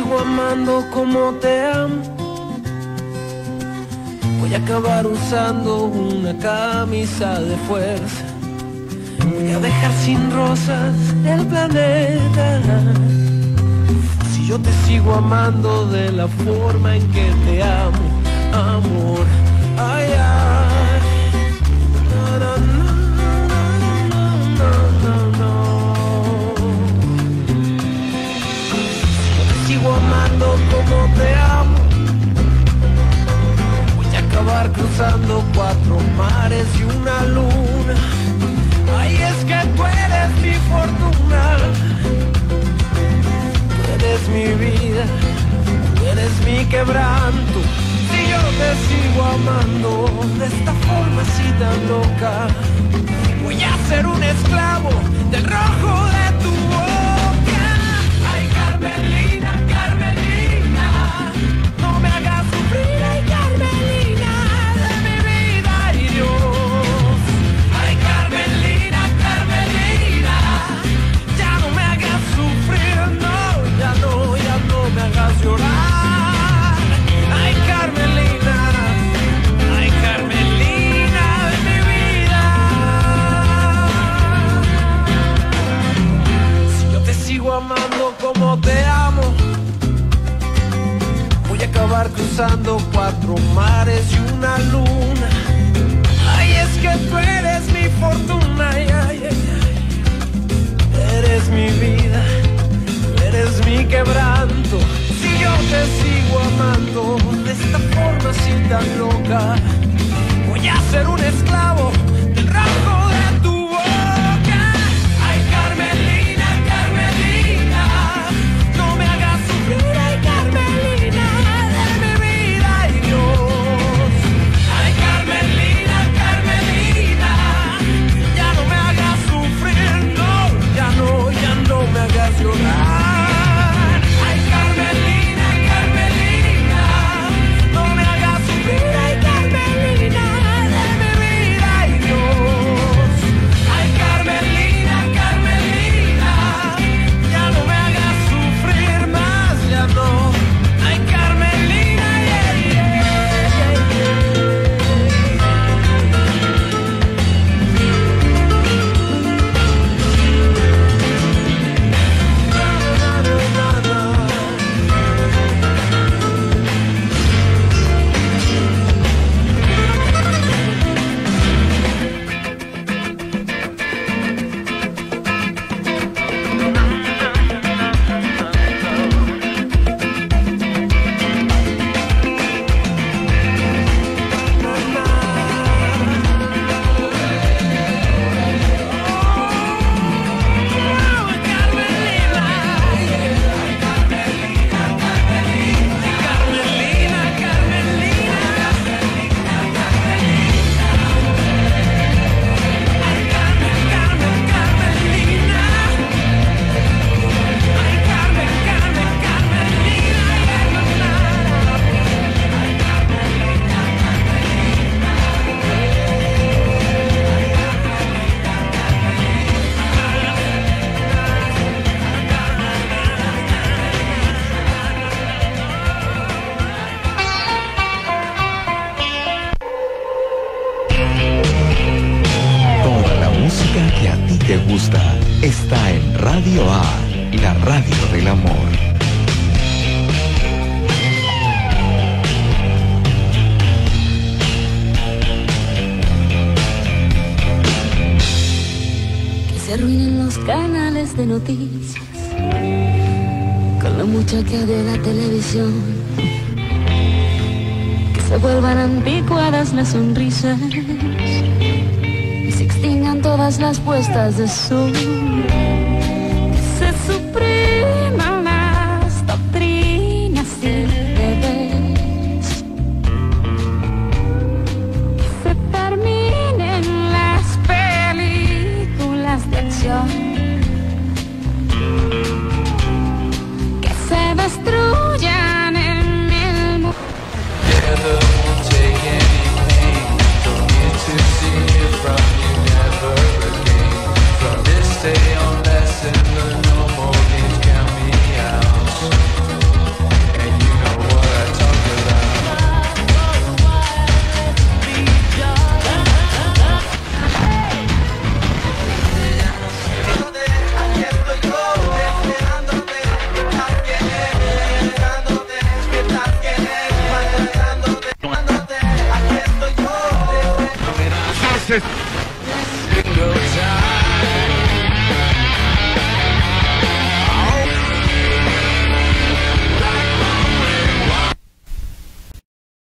sigo amando como te amo, voy a acabar usando una camisa de fuerza. Voy a dejar sin rosas el planeta si yo te sigo amando de la forma en que te amo, amor. Ay, ay. No, no, no, no, no, no. Si yo te sigo amando como te amo, voy a acabar cruzando 4 mares y una luna. Ay, es que tú eres mi fortuna, tú eres mi vida, tú eres mi quebranto. Si yo te sigo amando de esta forma así tan loca, voy a ser un esclavo del rojo de tu boca. Ay, Carmelina, Carmelina, no me hagas sufrir. Ay, Carmelina, de mi vida y Dios. Ay, Carmelina, Carmelina, ya no me hagas sufrir, no, ya no me hagas llorar. Ay, Carmelina, ay, Carmelina de mi vida. Si yo te sigo amando como te amo, voy a acabar cruzando 4 mares y una luna. Ay, es que tú eres mi fortuna, ay, ay, ay, ay. Eres mi vida, eres mi quebranto. Si yo te sigo amando de esta forma así tan loca, voy a ser un esclavo del rojo de tu boca. Ay, Carmelina, Carmelina, no me hagas sufrir. Ay, Carmelina, de mi vida y Dios. Ay, Carmelina, Carmelina, ya no me hagas sufrir, no, ya no me hagas llorar. Ay, Carmelina, Carmelina, no me hagas sufrir. Ay, Carmelina, de mi vida y Dios. Ay, Carmelina, Carmelina, ya no me hagas sufrir más, ya no. Ay, Carmelina, yeah, yeah, yeah, que a ti te gusta está en Radio A, la radio del amor. Que se arruinen los canales de noticias con la muchacha de la televisión. Que se vuelvan anticuadas las sonrisas y se extingan todas las puestas de sol. Que se supriman las doctrinas y deberes. Que se terminen las películas de acción. Que se destruyan en el mundo. Stay on lesson, learn no more games, count me Single time.